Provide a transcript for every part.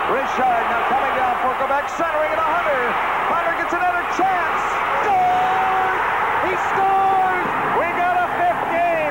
Richard now coming down for Quebec, centering it to Hunter. Hunter gets another chance. Scores! He scores! We got a fifth game.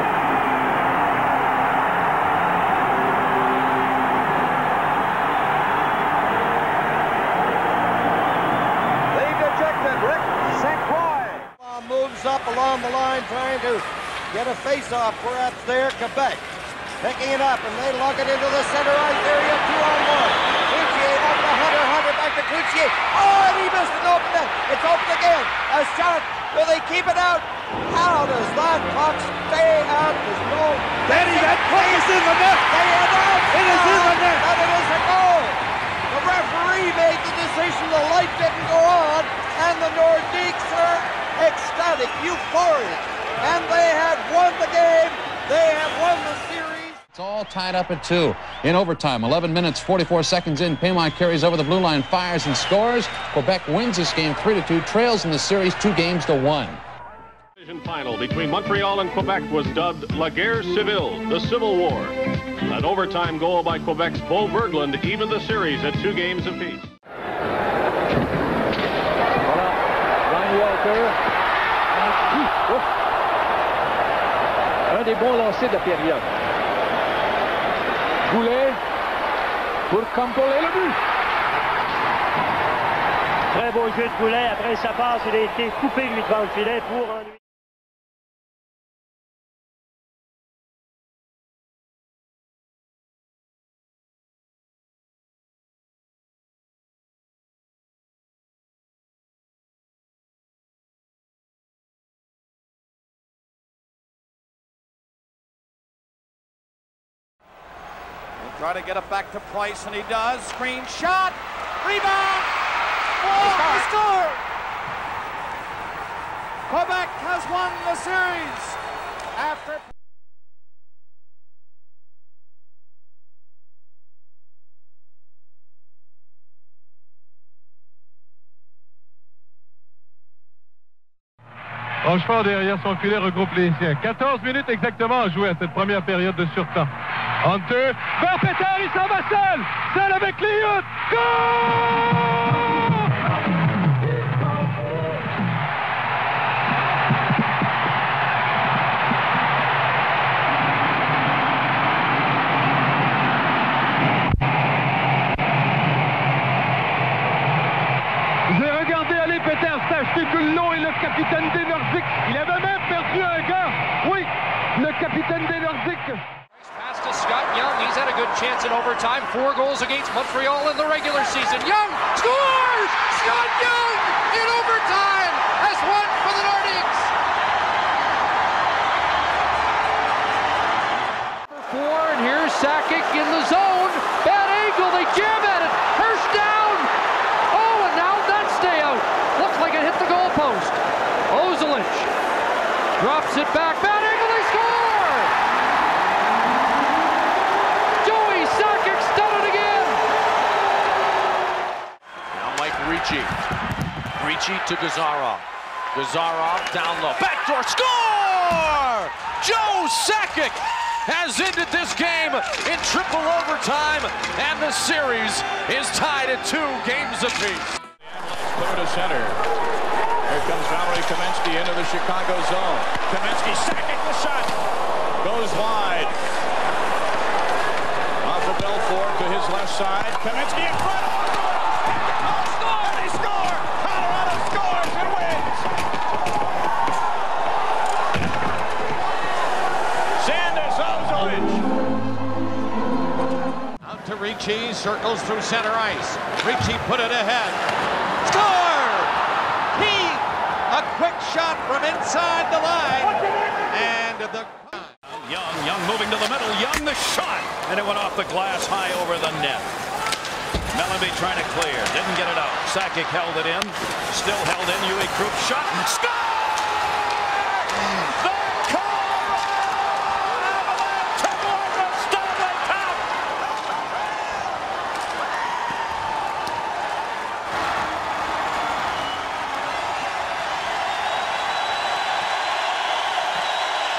They've ejected Rick St. Croix. Moves up along the line, trying to get a face-off. Perhaps there, Quebec. Picking it up, and they lug it into the center ice area, 2-on-1. Cloutier over to Hunter, Hunter back to Cloutier. Oh, and he missed an open net. It's open again. A shot. Will they keep it out? How does that puck stay out? There's no... Danny, that puck is in the net. They announced it is in the net. that it is a goal. The referee made the decision. The light didn't go on, and the Nordiques are ecstatic, euphoric. And they had won the game. They have won the series. It's all tied up at 2. In overtime, 11 minutes, 44 seconds in, Paeiment carries over the blue line, fires and scores. Quebec wins this game 3-2, trails in the series 2-1. Division final between Montreal and Quebec was dubbed La Guerre Civile, the Civil War. An overtime goal by Quebec's Bo Berglund evened the series at 2 games apiece. Voilà, Ryan Walker. Un des bons lancers de la période. Goulet pour Kumpel et le but. Très beau jeu de Goulet. Après sa passe, il a été coupé lui devant le filet pour un... Try to get it back to Price, and he does. Screen shot. Rebound. Oh, he scored. Quebec has won the series after... Franchement, derrière son filet, regroupe les siens. 14 minutes exactement à jouer à cette première période de surtemps. Hunter, vers Peter, il s'en va seul avec Liut. J'ai regardé aller Peter Stastny tout le long et le capitaine des Nordiques. Il avait même perdu un gars. Oui, le capitaine des Nordiques. Pass to Scott Young. He's had a good chance in overtime. 4 goals against Montreal in the regular season. Young scores! Scott Young in overtime has won for the Nordiques. Number 4, and here's Sakic in the zone. Bad angle. They jam at it. First down. Oh, and now that stay out. Looks like it hit the goalpost. Ozoliņš drops it back. Bad angle. They score! Ricci to Gazarov. Gazarov down low. Backdoor score! Joe Sakic has ended this game in triple overtime, and the series is tied at 2 games apiece. Clear to center. Here comes Valerie Kamensky into the Chicago zone. Kamensky, Sakic, the shot goes wide. Off of Belfort to his left side. Kamensky in front. Sandis, Ozoliņš. Out to Ricci, circles through center ice. Ricci put it ahead. Score! Keane, a quick shot from inside the line. And the... Young moving to the middle. Young the shot. And it went off the glass high over the net. Mellanby trying to clear. Didn't get it out. Sakic held it in. Still held in. Uwe Krupp shot and score! The Avalanche to win the Stanley Cup!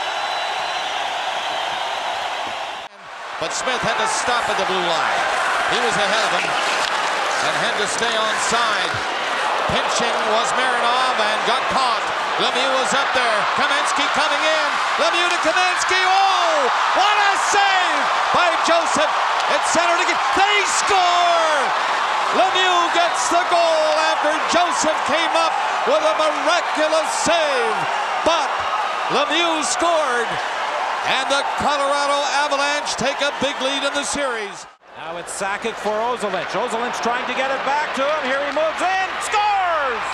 But Smith had to stop at the blue line. He was ahead of him and had to stay onside. Pinching was Marinov and got caught. Lemieux was up there. Kamensky coming in. Lemieux to Kamensky. Oh, what a save by Joseph. It's centered again. They score! Lemieux gets the goal after Joseph came up with a miraculous save. But Lemieux scored, and the Colorado Avalanche take a big lead in the series. Now it's Sakic for Ozoliņš. Ozoliņš trying to get it back to him. Here he moves in. Scores!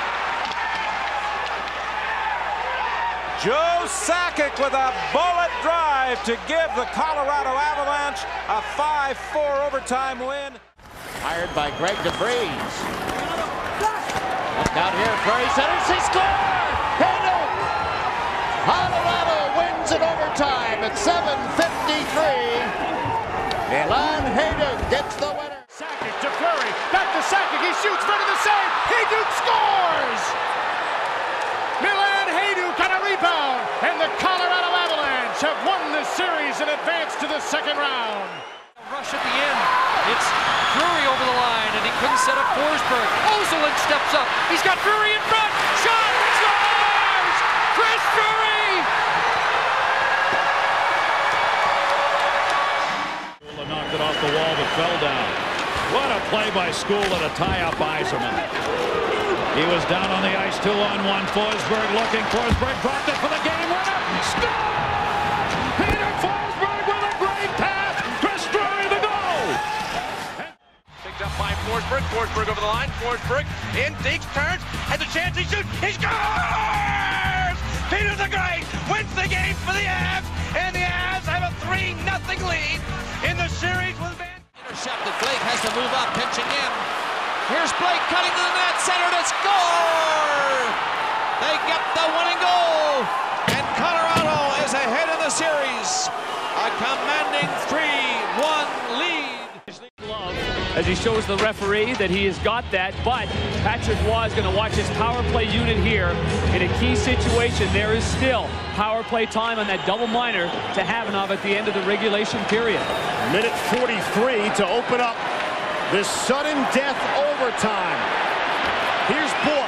Joe Sakic with a bullet drive to give the Colorado Avalanche a 5-4 overtime win. Fired by Greg DeVries. Look out here, Prairie centers. He scored! Hayden! Colorado wins in overtime at 7:53. Milan Hayden gets the winner. Sakic to Fleury, back to Sakic, he shoots, ready to save, Hayden scores! Milan Hayden got a rebound, and the Colorado Avalanche have won this series and advanced to the second round. Rush at the end. It's Fleury over the line, and he couldn't set up Forsberg. Ozoliņš steps up. He's got Fleury in front. Shot! Scores! Chris Fleury! Knocked it off the wall but fell down. What a play by School and a tie-up by Eiserman. He was down on the ice, 2-on-1. Forsberg looking. Forsberg dropped it for the game winner. Score! Peter Forsberg with a great pass. Chris Fleury the goal. Picked up by Forsberg. Forsberg over the line. Forsberg in, Deeks turns, has a chance. He shoots. He scores! Peter the Great wins the game for the Avs, and the Avs have a 3-0 lead in the series with Van. Intercepted. Blake has to move up, pinching in. Here's Blake cutting to the net, center to score! They get the winning goal, and Colorado is ahead in the series. A commanding 3-1 lead. As he shows the referee that he has got that, but Patrick Roy is going to watch his power play unit here. In a key situation, there is still power play time on that double minor to Havanov at the end of the regulation period. Minute 43 to open up this sudden death overtime. Here's Bourque.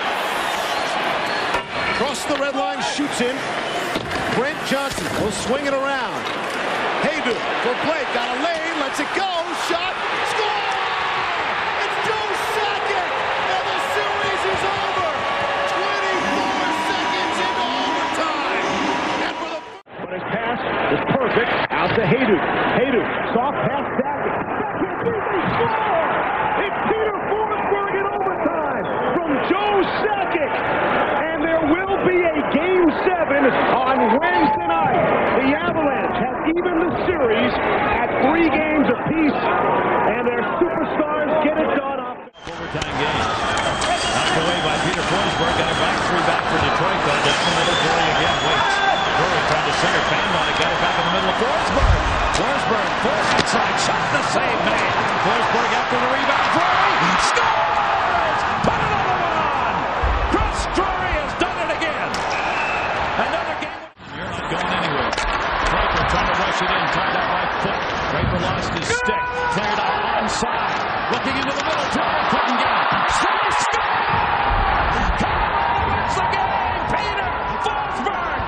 Across the red line, shoots in. Brent Johnson will swing it around. Hayden for Blake, got a lane, lets it go, shot, score! It's Joe Sakic, and the series is over. 24 seconds into overtime. And for the... But his pass is perfect. Out to Hayden. Hayden, soft pass, Sakic. Sakic, they score! It's Peter Forsberg in overtime from Joe Sakic. And there will be a Game 7 on Wednesday night. The Avalanche have evened the series at 3 games apiece, and their superstars get it done off. Overtime game. Knocked away by Peter Forsberg. Got it back, 3 back for Detroit, though. Down the middle, Fleury again. Waits. Fleury trying to center. Paeiment got it back in the middle of Forsberg. Forsberg, force outside, shot the save made. Forsberg after the rebound. Fleury scores! Put it on the one! Chris Fleury has done it again. Another game. You're not going anywhere. Draper trying to rush it in, tied out by Foot. Draper lost his stick, cleared out onside, looking into the middle, couldn't get it. Fleury scores! Colorado wins the game! Peter Forsberg!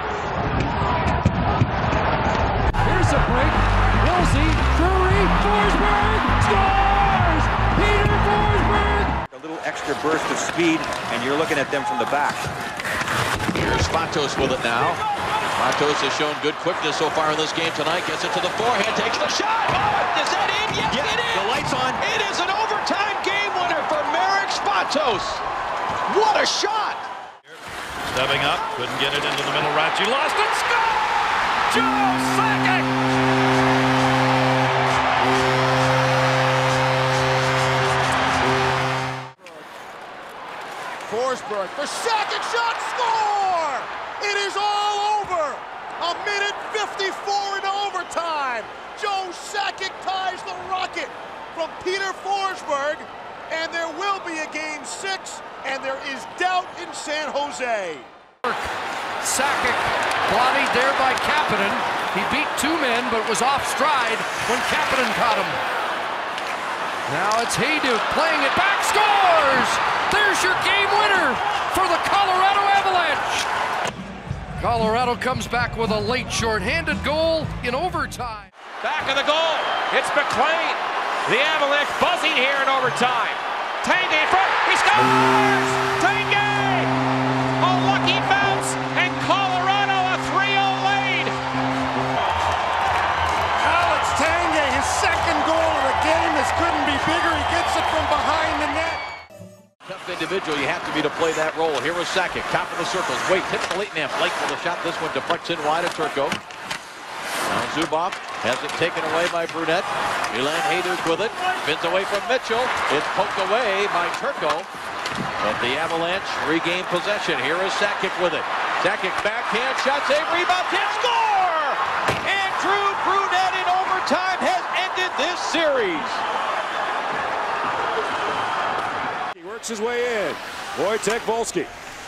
Here's a break. Wilsey, Fleury, Forsberg scores! Peter Forsberg! A little extra burst of speed, and you're looking at them from the back. Here's Matos with it now. Matos has shown good quickness so far in this game tonight. Gets it to the forehand, takes the shot. Oh, is that in? Yes, it is. The light's on. It is an overtime game winner for Marek Matos. What a shot! Stepping up, couldn't get it into the middle. Ratchy lost it. Score! Joe Sakic! Forsberg for Sakic, shot, score! It is all over. A minute 54 in overtime. Joe Sakic ties the Rocket from Peter Forsberg, and there will be a Game 6, and there is doubt in San Jose. Sakic bodied there by Kapanen. He beat 2 men, but was off stride when Kapanen caught him. Now it's Hayduk playing it back, scores! There's your game winner for the Colorado Avalanche. Colorado comes back with a late short-handed goal in overtime. Back of the goal, it's McLean. The Avalanche buzzing here in overtime. Tanguay in front, he scores! Tanguay! A lucky bounce, and Colorado a 3-0 lead. Alex Tanguay, his second goal of the game. This couldn't be bigger. He gets it from behind the net. Tough individual you have to be to play that role. Here is Sakic, top of the circles. Wait, hits the late man. Blake for the shot. This one deflects in wide of Turco. Now Zubov has it taken away by Brunette. Milan Hayduk with it. Spins away from Mitchell. It's poked away by Turco. But the Avalanche regain possession. Here is Sakic with it. Sakic backhand shot, save, rebound, hit, score! Andrew Brunette in overtime has ended this series. Works his way in. Wojtek Volsky.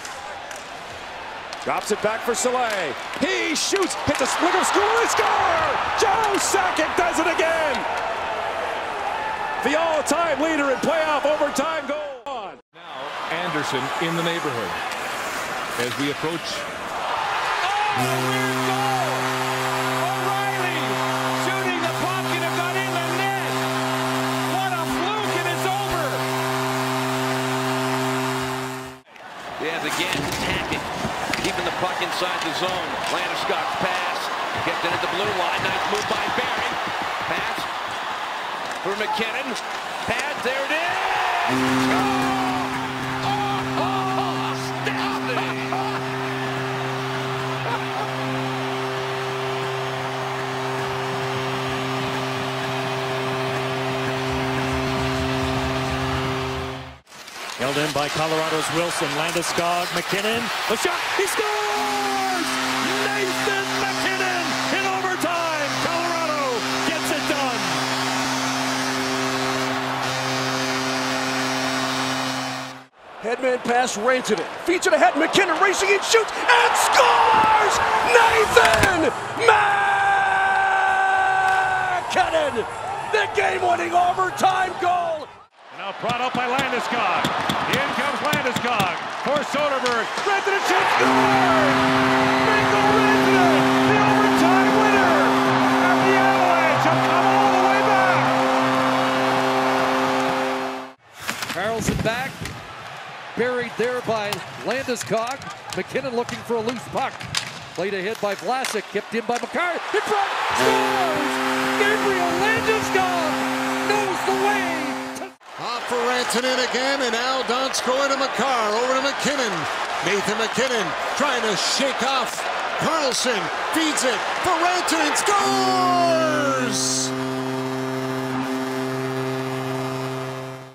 Drops it back for Soleil. He shoots, hits a split of school and score! Joe Sakic does it again! The all-time leader in playoff overtime goal. Now Anderson in the neighborhood as we approach. Oh, weird goal! O'Reilly shooting the puck and it got in the net. What a fluke, and it's over. Yes, again, attacking. Keeping the puck inside the zone. Landeskog's pass. Gets it at the blue line. Nice move by Barry. Pass for McKinnon. Pass, there it is! Stastny! Held in by Colorado's Wilson. Landeskog, McKinnon. The shot, he scores! Nathan McKinnon in overtime. Colorado gets it done. Headman pass, Rantanen. Feeds it ahead. McKinnon racing in, shoots, and scores! Nathan McKinnon! The game-winning overtime goal! Now brought up by Landeskog. In comes Landeskog for Soderberg. Rantanen shoots, scores! Mikko Rantanen, the overtime winner! And the Avalanche have come all the way back! Carlson back. Buried there by Landeskog. McKinnon looking for a loose puck. Played ahead by Vlasic. Kept in by McCarr. In front. Scores! Gabriel Landeskog knows the way. Off for Rantanen again, and now Donskoy to McCarr, over to McKinnon. Nathan McKinnon trying to shake off Carlson. Feeds it for Rantanen. Scores!